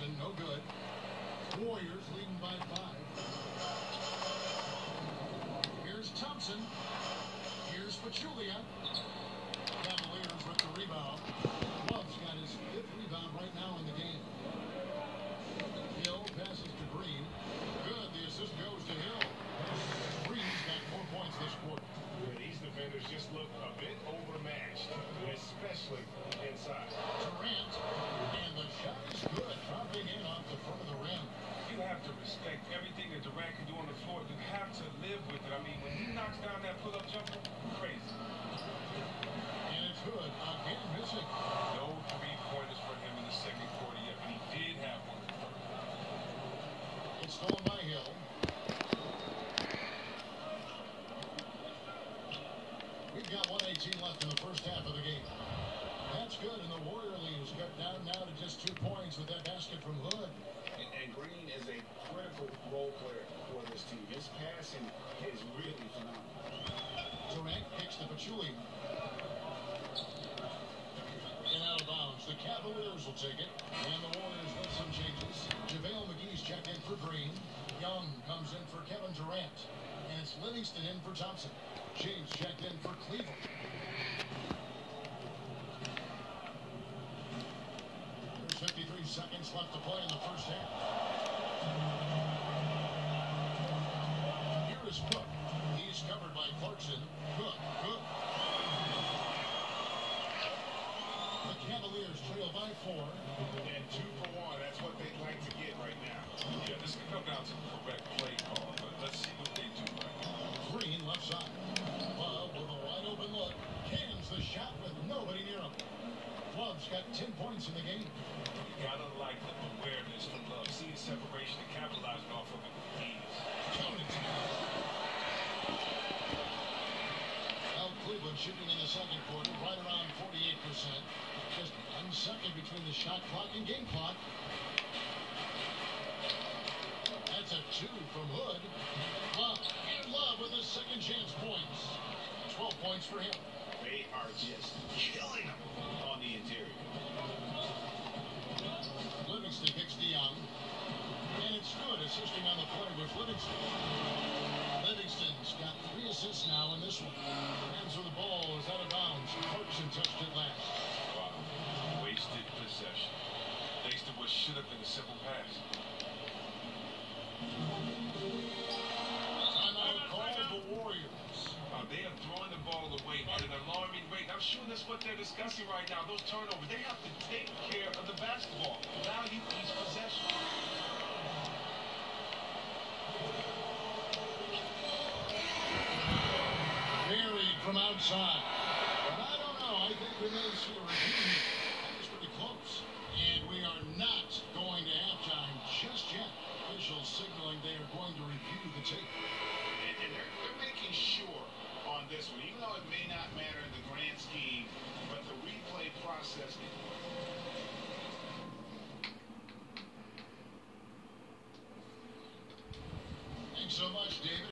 Thompson, no good. Warriors leading by 5. Here's Thompson. Here's Pachulia. Cavaliers with the rebound. Love's got his 5th rebound right now in the game. Hill passes to Green. Good. The assist goes to Hill. Green's got 4 points this quarter. These defenders just look a bit overmatched, especially inside. Durant. And the shot is good. Dropping in off the front of the rim. You have to respect everything that Durant can do on the floor. You have to live with it. I mean, when he knocks down that pull-up jumper, crazy. And it's Hood again missing. No three-pointers for him in the second quarter yet, but he did have one. It's stolen by Hill. We've got 1:18 left in the first half of the game. That's good, and the Warrior lead is cut down now to just 2 points with that basket from Hood. And Green is a critical role player for this team. His passing is really phenomenal. Durant kicks to Pachulia. And out of bounds. The Cavaliers will take it. And the Warriors with some changes. JaVale McGee's checked in for Green. Young comes in for Kevin Durant. And it's Livingston in for Thompson. James checked in for Cleveland. There's 53 seconds left to play in the first half. Here is Cook. He's covered by Clarkson. Cook. The Cavaliers trail by 4. And 2 for 1. That's what they'd like to get right now. Yeah, this can come down to the correct play call, but let's see what they do right now. Green left side. Love with a wide open look. Cans the shot with nobody near him. Love's got 10 points in the game. You gotta like the awareness from Love. Seeing separation and capitalizing off of it. Now Cleveland shooting in the second quarter, right around 48%. Just 1 second between the shot clock and game clock. That's a 2 from Hood. Love with his second chance points. 12 points for him. They are just killing them on the interior. Livingston kicks to Young. And it's good assisting on the play with Livingston. Livingston's got 3 assists now in this one. Hands of the ball is out of bounds. Clarkson touched it last. Wow. Wasted possession. Thanks to what should have been a simple pass. Timeout called the Warriors. They are throwing the ball away at an alarming rate. I'm sure that's what they're discussing right now. Those turnovers. They have to take care of the basketball. Value each possession. Buried from outside. But I don't know. I think we may see a review here. That was pretty close. And we are not going to halftime just yet. Officials signaling they are going to review the tape. And they're making sure on this one, even though it may not matter in the grand scheme, but the replay process. Thanks so much, David.